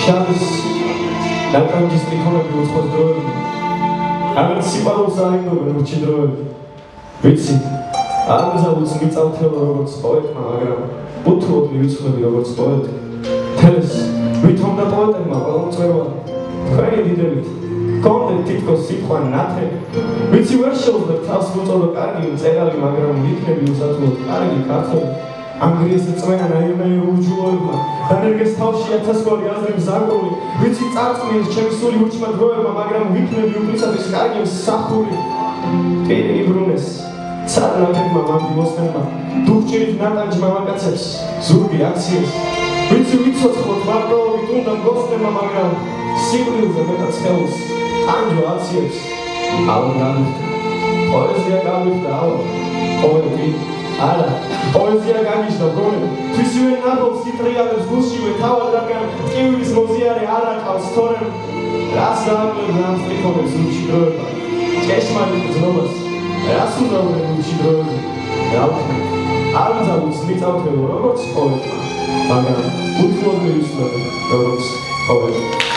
შავის ნაკრამის ტრიქონები უცხოს დროები აღარ სიყვარულს აიგნობენ ურჩი დროები ვიცი არ მზაუც მიწავთელო როგორც პოეტმა მაგრამ უთუოდ მივიცხვები როგორც პოეტი თელეს ვითომ და პოეტებმა ყველამწვევა თქვენი დიდებით გქონდეთ თითქოს სიტყვა ნათელი ვიცი ვერ შეუძლებთ თავს მოწოდო კარგი მწერალი მაგრამ ვიქნები უსათუოდ კარგი ქართველი ანგრიეს წვენა ნაირ ურჯულოებმა დანერგეს თავში ათასგვარი აზრების აკრული ვიცი წარწმიეს ჩემი სული ურჩმა დროებმა მაგრამ ვიქნები უფლისათვის კარგი მსახური პირი იბრუნეს ცალნაკებმა მამდივოსნებმა დუხჭირით ნატანჯ მამაკაცებს ზურგი აქციეს ვიცი ვიცოცხლოთ მარტოობით უნდა მგოსნებმა მაგრამ სიკვდილზე მეტად სხეულს ტანჯვა აციებს ალა გამიხდა პოეზია გამიხდა ალა პოეტი არა პოეზია გამიშდა გონე თვისივე ნაბოლს იტრიალებს გულშივე თავად რადგან ტკივილის მოზიარე არ აყავს თორემ რას დაამკვირდა ამ სტრიქონებს ურჩი დროება ჭეშმარიტ გზნობას რას უზაურენ ურჩი დროები რა ვქნა არ მზაუც მიწავთელო როგორც პოეტმა მაგრამ უთუოდ მივიცნობენ როგორც პოეტი